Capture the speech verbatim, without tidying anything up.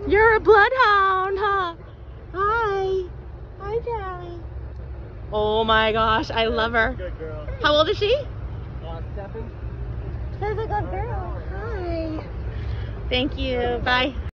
You're a bloodhound, huh? Hi. Hi, Charlie. Oh my gosh, I love her. Good girl. How old is she? Uh, seven. She's a good girl. Hi. Thank you. Bye.